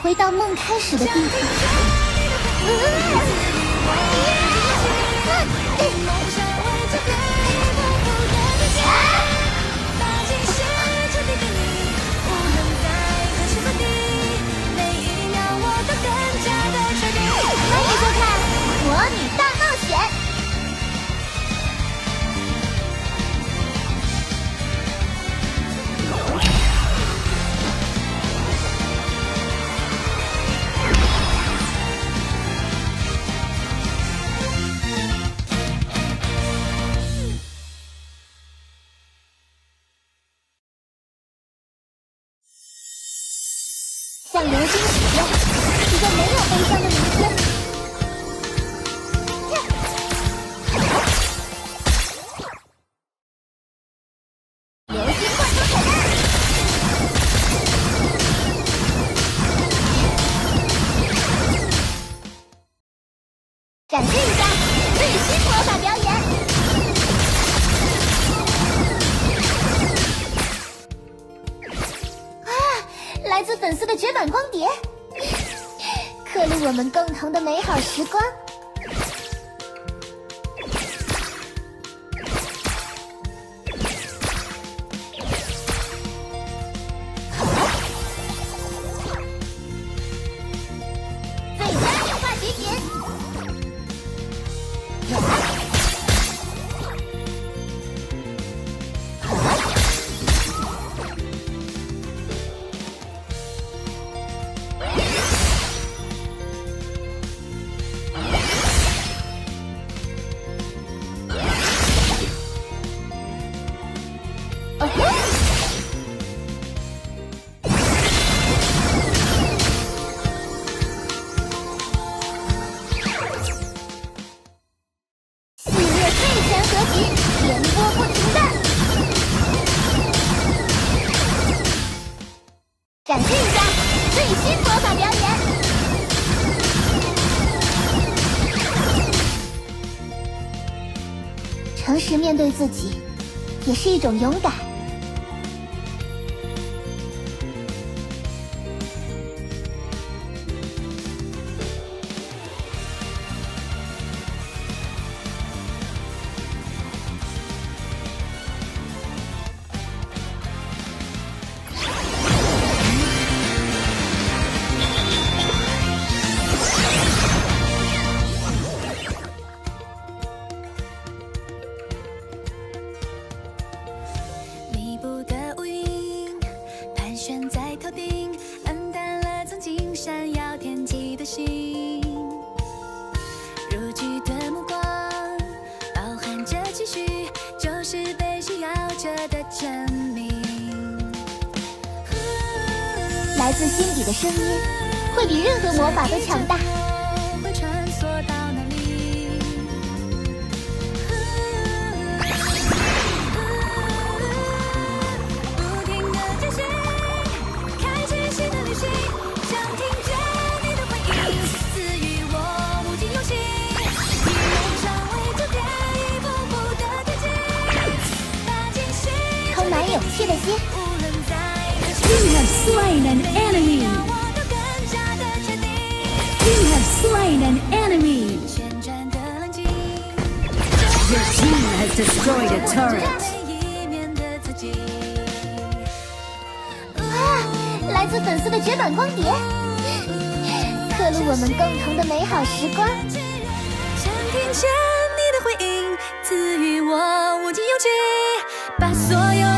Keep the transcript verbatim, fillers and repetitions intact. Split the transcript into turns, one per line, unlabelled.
回到梦开始的地方。欢迎收看《魔女大冒险》。向流星许愿，一个没有悲伤的明天。流星灌输彩蛋，展示一下最新魔法表演。来自粉丝的绝版光碟，刻录我们共同的美好时光。最佳优化集锦。展示一下最新魔法表演。诚实面对自己，也是一种勇敢。来自心底的声音，会比任何魔法都强大。充满勇气的心。
You have slain an enemy. You have slain an enemy. Your team has destroyed a turret.
啊！来自粉丝的绝版光碟，刻录我们共同的美好时光。
想听见你的回应，赐予我无尽勇气，把所有。